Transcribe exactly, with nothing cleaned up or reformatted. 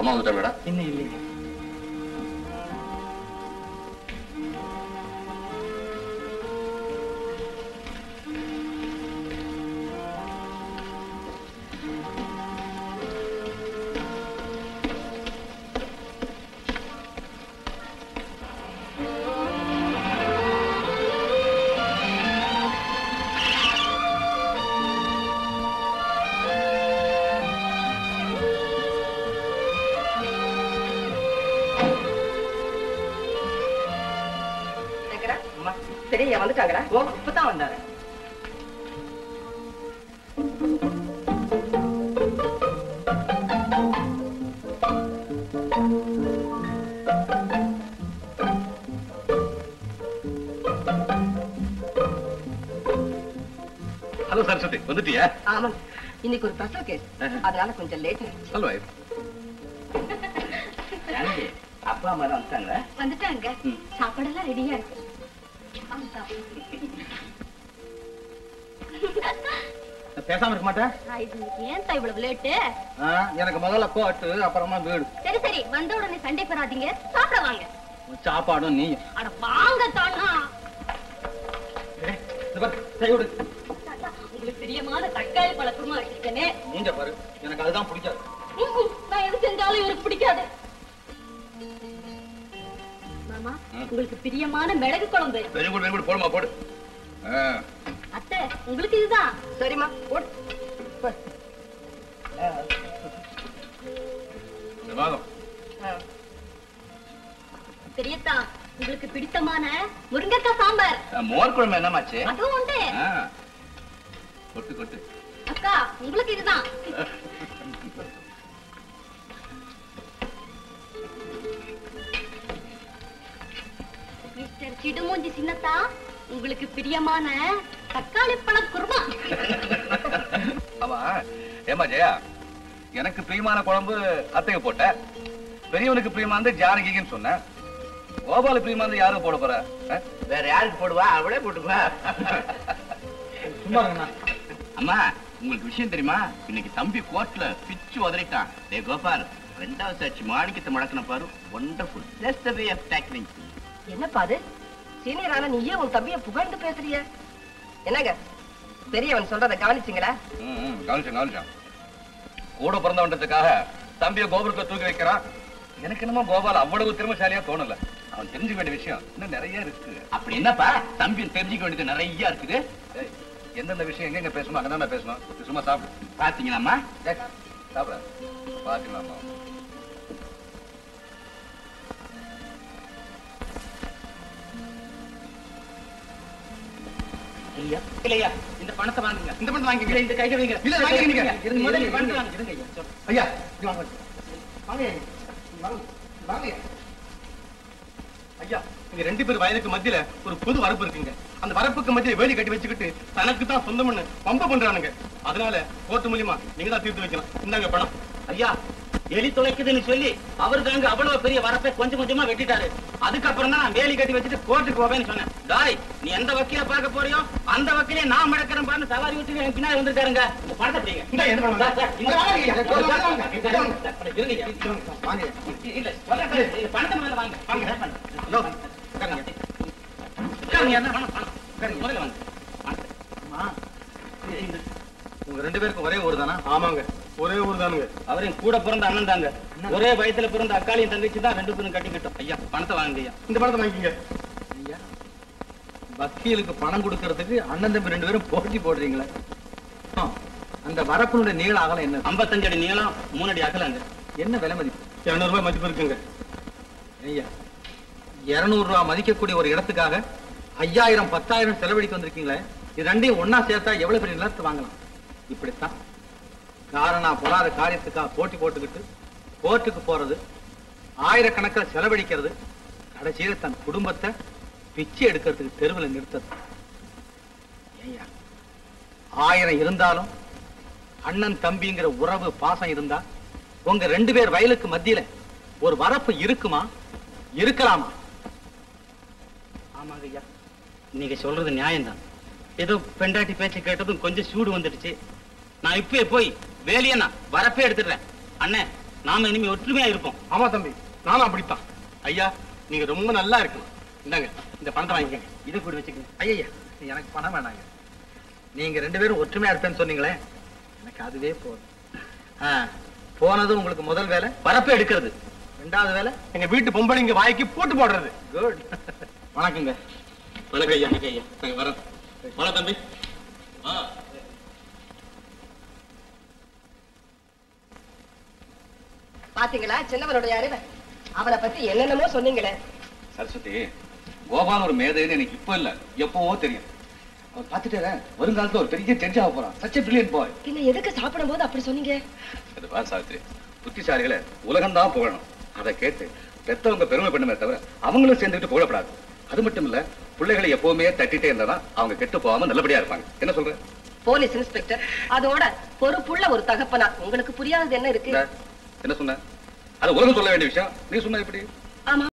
அம்மா வந்துட்டாங்களா? இன்னும் இல்லைங்க. சரியா வந்துட்டாங்களா? ஓ, இப்பதான் வந்தாரு. ஹலோ சரஸ்வதி, வந்துட்டியா? ஆமா, இன்னைக்கு ஒரு பிரசவ கேஸ், அதனால கொஞ்சம் லேட் ஆயிடுச்சு. ஹலோ. அப்பா அம்மா தான் வந்துட்டாங்களா? வந்துட்டாங்க. சாப்பாடெல்லாம் ரெடியா இருக்கு. பேசாம இருக்க மாட்டேன். ஏன் இவ்வளவு லேட்டு? எனக்கு முதல்ல கோட்டு, அப்புறமா வீடு. சரி சரி, வந்த உடனே சண்டை பெறாதீங்க, சாப்பிட வாங்க. சாப்பாடும் நீ. அட வாங்க தானா. உங்களுக்கு பிரியமான தக்காளி பழ குருமா வச்சிருக்கேனே. நீங்க பாரு, எனக்கு அதுதான் பிடிக்காது. நான் எது செஞ்சாலும் இவருக்கு பிடிக்காது. மாமா, உங்களுக்கு பிரியமான மிளகு குழம்பு. Very good, very good. போடுமா, போடு. அத்தை, உங்களுக்கு இதுதான். சரிம்மா, போடு. பெரியத்தா, உங்களுக்கு பிடித்தமான முருங்கைக்காய் சாம்பார். மோர் குழம்பு என்னமாச்சு? அதுவும் உண்டு. கொட்டு கொட்டு. அக்கா, உங்களுக்கு இதுதான். மிஸ்டர் சிடுமூஞ்சி சின்னத்தா, உங்களுக்கு பிரியமான தக்காளி பழ குருமா. ஆமா, ஏமா ஜெயா, எனக்கு பிரியமான குழம்பு அத்தைக்கு போட்ட, பெரியவனுக்கு பிரியமானது ஜானகின்னு சொன்ன, கோபால பிரியமானது யாரும் போட போற? வேற யாருக்கு போடுவா? அவளே போட்டுக்குவா. சும்மா அம்மா, உங்களுக்கு விஷயம் தெரியுமா? இன்னைக்கு தம்பி கோர்ட்ல பிச்சு உதறிட்டான். டே கோபால், ரெண்டாவது சாட்சி மாணிக்கத்தை முடக்கின பாரு. Wonderful. That's the way of tackling. என்னப்பா அது? சீனியரான நீயே உன் தம்பியை புகழ்ந்து பேசுறிய? என்னங்க, பெரியவன் சொல்றதை கவனிச்சிங்களா? கவனிச்சேன் கவனிச்சான். கூட பிறந்தவன்றதுக்காக தம்பியை கோபுரத்தை தூக்கி வைக்கிறான். எனக்கு என்னமோ கோபால் அவ்வளவு திறமைசாலியா தோணல. அவன் தெரிஞ்சுக்க வேண்டிய விஷயம் இன்னும் நிறைய இருக்கு. அப்படி என்னப்பா தம்பி தெரிஞ்சுக்க வேண்டியது நிறைய இருக்குது? எந்தெந்த விஷயம் எங்க பேசணும் அங்கதான் பேசணும். சும்மா சாப்பிடு. பாத்தீங்களாம்மா? சாப்பிட பாத்தீங்களாமா? இல்லையா? இல்லையா? இந்த பணத்தை வாங்குங்க. இந்த பணத்தை வாங்குங்க. இந்த கையை வைங்க. இல்ல வாங்குங்க. இருங்க, முதல்ல பணத்தை வாங்குங்க. இருங்க ஐயா. ஐயா, இது வாங்க. வாங்க. வாங்க. வாங்க. ஐயா, இங்க ரெண்டு பேர் வயலுக்கு மத்தியில ஒரு புது வரப்பு இருக்குங்க. அந்த வரப்புக்கு மத்தியில வேலி கட்டி வச்சுக்கிட்டு தனக்கு தான் சொந்தம்னு பம்ப பண்றானுங்க. அதனால கோர்ட்டு மூலியமா நீங்க தான் தீர்த்து வைக்கலாம். இந்தாங்க பணம். ஐயா, எலி துளைக்குதுன்னு சொல்லி அவரு தாங்க அவ்வளவு பெரிய வரப்பை கொஞ்சம் கொஞ்சமா வெட்டிட்டாரு. அதுக்கப்புறம் தான் வேலி கட்டி வச்சுட்டு கோர்ட்டுக்கு போவேன்னு சொன்னேன். டாய், நீ எந்த வக்கீல பார்க்க போறியோ அந்த வக்கீலே நான் மடக்கிறேன் பாருன்னு சவாரி விட்டு எனக்கு பின்னாடி வந்துருக்காருங்க. பணத்தை பிடிங்க. பணத்தை முதல்ல வாங்க. முதல்ல வாங்க. உங்க ரெண்டு பேருக்கும் ஒரே ஊர் தானா? ஆமாங்க, ஒரே ஊர் தானுங்க. அவரையும் கூட பிறந்த அண்ணன் தாங்க. ஒரே வயசுல பிறந்த அக்காளியும் தங்கச்சி தான் ரெண்டு பேரும் கட்டிக்கிட்டோம். ஐயா, பணத்தை வாங்க. ஐயா, இந்த பணத்தை வாங்கிக்கங்க. ஐயா, வக்கீலுக்கு பணம் கொடுக்கறதுக்கு அண்ணன் தம்பி ரெண்டு பேரும் போட்டி போடுறீங்களே. அந்த வரப்பினுடைய நீள அகலம் என்ன? ஐம்பத்தஞ்சு அடி நீளம், மூணு அடி அகலங்க. என்ன விலை மதிப்பு? இருநூறு ரூபாய் மதிப்பு இருக்குங்க. ஐயா, இருநூறு ரூபாய் மதிக்கக்கூடிய ஒரு இடத்துக்காக ஐயாயிரம் பத்தாயிரம் செலவழித்து வந்திருக்கீங்களே. இது ரெண்டையும் ஒன்னா சேர்த்தா எவ்வளவு பெரிய நிலத்தை வாங்கலாம்? இப்படித்தான் காரணா பொறாத காரியத்துக்காக போட்டி போட்டுக்கிட்டு கோர்ட்டுக்கு போறது, ஆயிரக்கணக்கில் செலவழிக்கிறது, கடைசியில தன் குடும்பத்தை பிச்சை எடுக்கிறதுக்கு தெருவில் நிறுத்தது. ஏய்யா, ஆயிரம் இருந்தாலும் அண்ணன் தம்பிங்கிற உறவு பாசம் இருந்தா உங்க ரெண்டு பேர் வயலுக்கு மத்தியில ஒரு வரப்பு இருக்குமா? இருக்கலாமா? ஆமாங்க ஐயா, நீங்க சொல்றது நியாயம்தான். ஏதோ பெண்டாட்டி பேச்சு கேட்டதும் கொஞ்சம் சூடு வந்துடுச்சு. நான் இப்பவே போய் வேலையண்ணா வரப்பே எடுத்துடுறேன். அண்ணே, நாம இனிமே ஒற்றுமையா இருப்போம். ஆமா தம்பி, நானும் அப்படித்தான். ஐயா நீங்க ரொம்ப நல்லா இருக்கணும். இந்தாங்க இந்த பணத்தை வாங்கிக்கங்க. இதை கூட வச்சுக்கங்க. ஐயா எனக்கு பணம் வேணாங்க. நீங்க ரெண்டு பேரும் ஒற்றுமையா இருப்பேன்னு சொன்னீங்களே, எனக்கு அதுவே போதும். போனது உங்களுக்கு முதல் வேலை வரப்பு எடுக்கிறது, ரெண்டாவது வேலை எங்க வீட்டு பொம்பளைங்க வாய்க்கு போட்டு போடுறது. குட். வணக்கங்க. வணக்கம் ஐயா. ஐயா நாங்க வரோம். வணக்கம் தம்பி. பாத்தீங்களா சின்னவனுடைய அறிவை? அவனை பத்தி என்னென்னமோ சொன்னீங்களே. சரஸ்வதி, கோபால் ஒரு மேதைன்னு எனக்கு இப்ப இல்ல எப்பவோ தெரியும். அவர் பார்த்துட்டே வருங்காலத்துல ஒரு பெரிய ஜட்ஜ் ஆக போறான். Such a brilliant boy. பின்ன எதுக்கு சாப்பிடும் போது அப்படி சொன்னீங்க? அது பார் சாவித்ரி, புத்திசாலிகளை உலகம்தான் புகழணும். அதை கேட்டு பெத்தவங்க பெருமை பண்ணுமே தவிர அவங்களும் சேர்ந்துட்டு புகழப்படாது. அது மட்டும் இல்ல, பிள்ளைகளை எப்பவுமே தட்டிட்டே இருந்தாதான் அவங்க கெட்டு போகாம நல்லபடியா இருப்பாங்க. என்ன சொல்ற? போலீஸ் இன்ஸ்பெக்டர், அதோட பொறுப்புள்ள ஒரு தகப்பனா உங்களுக்கு புரியாதது என்ன இருக்கு? என்ன சொன்ன? அது உலகம் சொல்ல வேண்டிய விஷயம். நீ சொன்ன எப்படி? ஆமா.